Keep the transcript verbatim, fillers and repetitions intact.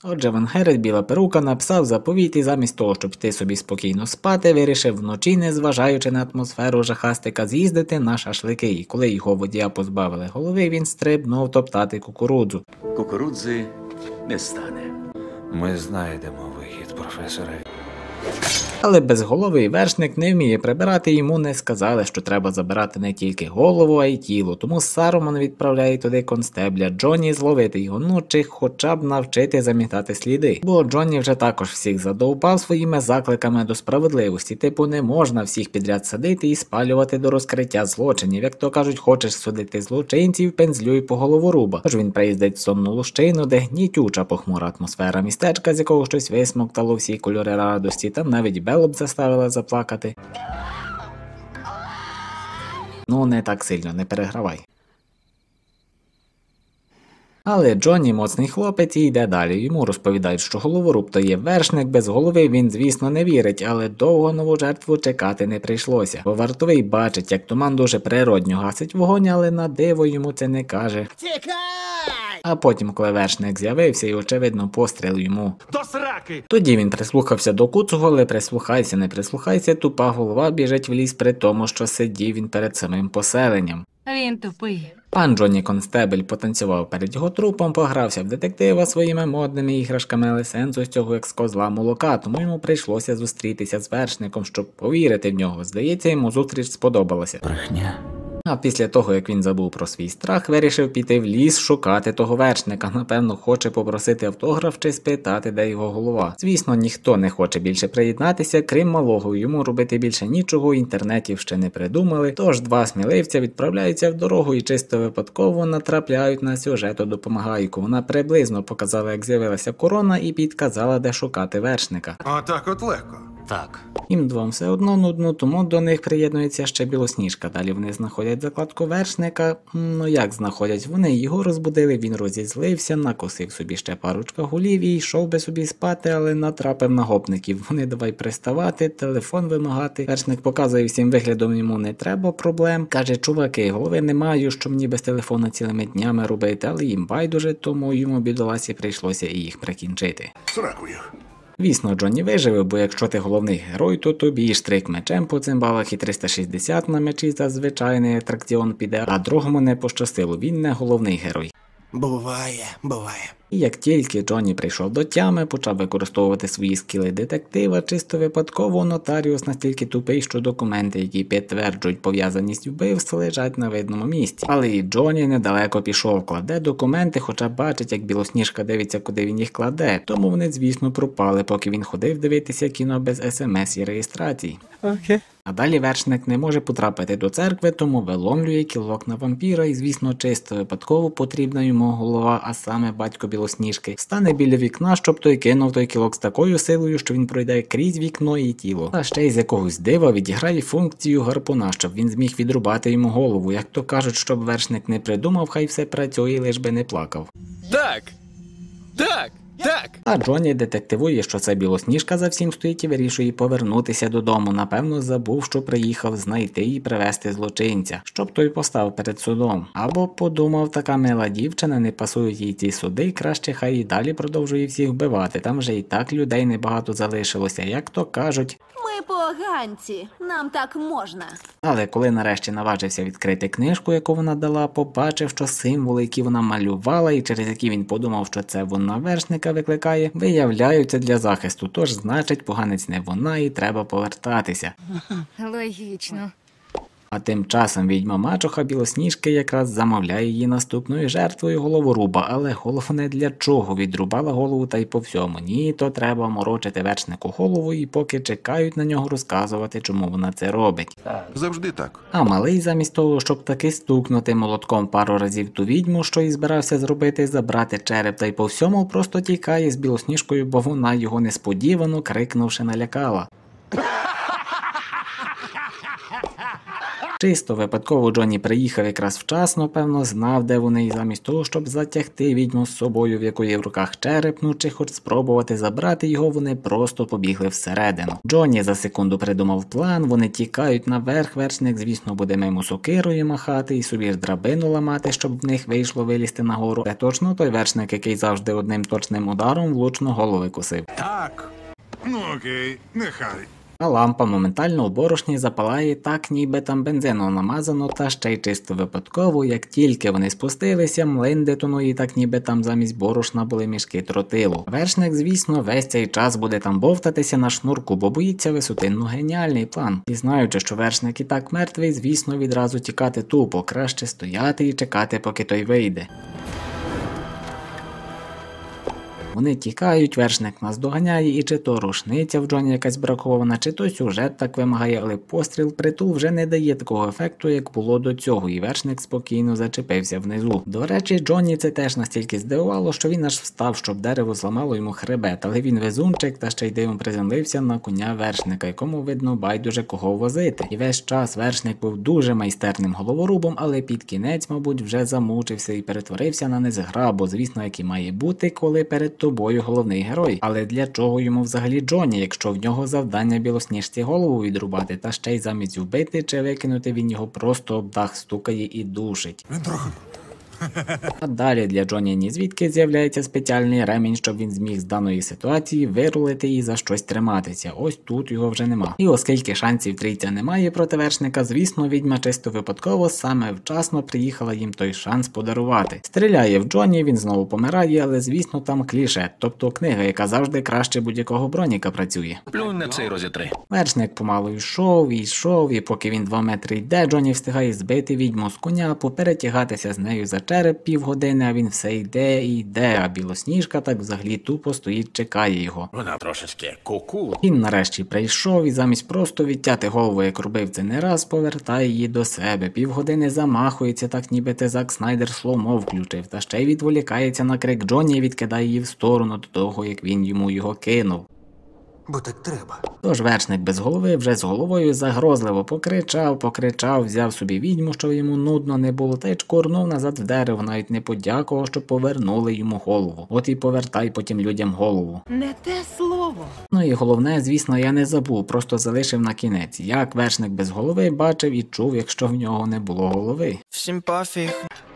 Отже, Ван Герет, біла перука, написав заповіт і замість того, щоб йти собі спокійно спати, вирішив вночі, не зважаючи на атмосферу жахастика, з'їздити на шашлики. І коли його водія позбавили голови, він стрибнув топтати кукурудзу. Кукурудзи не стане. Ми знайдемо вихід, професоре. Але безголовий вершник не вміє прибирати, йому не сказали, що треба забирати не тільки голову, а й тіло. Тому Саруман відправляє туди констебля Джонні зловити його, ну чи хоча б навчити замітати сліди. Бо Джонні вже також всіх задовбав своїми закликами до справедливості. Типу, не можна всіх підряд садити і спалювати до розкриття злочинів. Як то кажуть, хочеш судити злочинців, пензлюй по головоруба. Тож він приїздить в сонну лущину, де гнітюча похмура атмосфера містечка, з якого щось висмоктало всі кольори радості. Там навіть Беллу б заставила заплакати. Ну, не так сильно, не перегравай. Але Джонні моцний хлопець і йде далі. Йому розповідають, що головоруб то є вершник, без голови він, звісно, не вірить, але довго нову жертву чекати не прийшлося. Бо вартовий бачить, як туман дуже природньо гасить вогонь, але на диво йому це не каже. Тікай! А потім, коли вершник з'явився і, очевидно, постріл йому. До сраки! Тоді він прислухався до куцого, але прислухайся, не прислухайся, тупа голова біжить в ліс при тому, що сидів він перед самим поселенням. Він тупий. Пан Джонні Констебель потанцював перед його трупом, погрався в детектива своїми модними іграшками, але сенсу з цього як з козла молока, тому йому прийшлося зустрітися з вершником, щоб повірити в нього. Здається, йому зустріч сподобалася. Брехня. А після того, як він забув про свій страх, вирішив піти в ліс шукати того вершника. Напевно, хоче попросити автограф чи спитати, де його голова. Звісно, ніхто не хоче більше приєднатися, крім малого. Йому робити більше нічого, інтернетів ще не придумали. Тож два сміливця відправляються в дорогу і чисто випадково натрапляють на сюжету допомагайку. Вона приблизно показала, як з'явилася корона, і підказала, де шукати вершника. Отак от легко. Так. Їм двом все одно нудно, тому до них приєднується ще Білосніжка. Далі вони знаходять закладку вершника. Ну як знаходять? Вони його розбудили, він розізлився, накосив собі ще парочка гулів і йшов би собі спати, але натрапив на гопників. Вони давай приставати, телефон вимагати. Вершник показує всім виглядом, йому не треба проблем. Каже, чуваки, голови не маю, що мені без телефона цілими днями робити, але їм байдуже, тому йому бідоласі прийшлося і їх прикінчити. Сракую. Звісно, Джонні виживе, бо якщо ти головний герой, то тобі штрик мечем по цимбалах і триста шістдесят на мечі за звичайний атракціон піде, а другому не пощастило, він не головний герой. Буває, буває. І як тільки Джонні прийшов до тями, почав використовувати свої скіли детектива, чисто випадково нотаріус настільки тупий, що документи, які підтверджують пов'язаність вбивств, лежать на видному місці. Але і Джонні недалеко пішов, кладе документи, хоча бачить, як Білосніжка дивиться, куди він їх кладе. Тому вони, звісно, пропали, поки він ходив дивитися кіно без смс і реєстрацій. Окей. А далі вершник не може потрапити до церкви, тому виломлює кілок на вампіра і, звісно, чисто випадково потрібна йому голова, а саме батько Білосніжки. Стане біля вікна, щоб той кинув той кілок з такою силою, що він пройде крізь вікно і тіло. А ще й з якогось дива відіграє функцію гарпуна, щоб він зміг відрубати йому голову. Як то кажуть, щоб вершник не придумав, хай все працює, лиш би не плакав. Так! Так! Так! А Джонні детективує, що це Білосніжка за всім стоїть і вирішує повернутися додому. Напевно, забув, що приїхав знайти і привезти злочинця, щоб той постав перед судом. Або подумав, така мила дівчина, не пасують їй ці суди, краще хай і далі продовжує всіх вбивати. Там вже і так людей небагато залишилося, як то кажуть. Ми поганці, нам так можна. Але коли нарешті наважився відкрити книжку, яку вона дала, побачив, що символи, які вона малювала і через які він подумав, що це вона вершника викликає, виявляються для захисту. Тож, значить, поганець не вона і треба повертатися. Логічно. А тим часом відьма мачуха Білосніжки якраз замовляє її наступною жертвою головоруба, але головне для чого відрубала голову та й по всьому. Ні, то треба морочити вершнику голову і поки чекають на нього розказувати, чому вона це робить. Завжди так. А малий замість того, щоб таки стукнути молотком пару разів ту відьму, що і збирався зробити, забрати череп та й по всьому, просто тікає з Білосніжкою, бо вона його несподівано, крикнувши, налякала. Чисто випадково Джонні приїхав якраз вчасно, певно, знав, де вони, і замість того, щоб затягти відьму з собою, в якої в руках череп, ну чи хоч спробувати забрати його, вони просто побігли всередину. Джонні за секунду придумав план, вони тікають наверх, вершник, звісно, буде мимо сокирою махати і собі ж драбину ламати, щоб в них вийшло вилізти нагору. Це точно той вершник, який завжди одним точним ударом влучно голови косив. Так. Ну окей, нехай. А лампа моментально у борошні запалає так, ніби там бензину намазано, та ще й чисто випадково, як тільки вони спустилися, млин детонує так, ніби там замість борошна були мішки тротилу. Вершник, звісно, весь цей час буде там бовтатися на шнурку, бо боїться висоти. Ну геніальний план. І знаючи, що вершник і так мертвий, звісно, відразу тікати тупо, краще стояти і чекати, поки той вийде. Вони тікають, вершник нас доганяє, і чи то рушниця в Джоні якась бракована, чи то сюжет так вимагає, але постріл притул вже не дає такого ефекту, як було до цього, і вершник спокійно зачепився внизу. До речі, Джоні це теж настільки здивувало, що він аж встав, щоб дерево зламало йому хребет, але він везунчик та ще й дивом приземлився на коня вершника, якому видно байдуже кого возити. І весь час вершник був дуже майстерним головорубом, але під кінець, мабуть, вже замучився і перетворився на незграбу, звісно, як і має бути, коли перед тобою головний герой. Але для чого йому взагалі Джоні, якщо в нього завдання білосніжці голову відрубати, та ще й замість вбити чи викинути, він його просто об дах стукає і душить. Він трохи. А далі для Джоні ні звідки з'являється спеціальний ремінь, щоб він зміг з даної ситуації вирулити і за щось триматися. Ось тут його вже нема. І оскільки шансів трійця немає проти вершника, звісно, відьма чисто випадково саме вчасно приїхала їм той шанс подарувати. Стріляє в Джоні, він знову помирає, але звісно там кліше, тобто книга, яка завжди краще будь-якого броніка працює. Плюнь на цей розітри. Вершник помалу йшов і йшов, і поки він два метри йде, Джоні встигає збити відьму з коня, поперетягатися з нею за череп півгодини, а він все йде і йде, а білосніжка так взагалі тупо стоїть, чекає його. Вона трошечки ку-ку. Він нарешті прийшов і замість просто відтяти голову, як робив це не раз, повертає її до себе. Півгодини замахується, так ніби те Зак Снайдер слоумо включив, та ще й відволікається на крик Джоні і відкидає її в сторону до того, як він йому його кинув. Бо так треба. Тож вершник без голови вже з головою загрозливо покричав, покричав, взяв собі відьму, що йому нудно не було, та й чкурнув назад в дерево, навіть не подякував, що повернули йому голову. От і повертай потім людям голову. Не те слово. Ну і головне, звісно, я не забув, просто залишив на кінець, як вершник без голови бачив і чув, якщо в нього не було голови. Всім пофіг.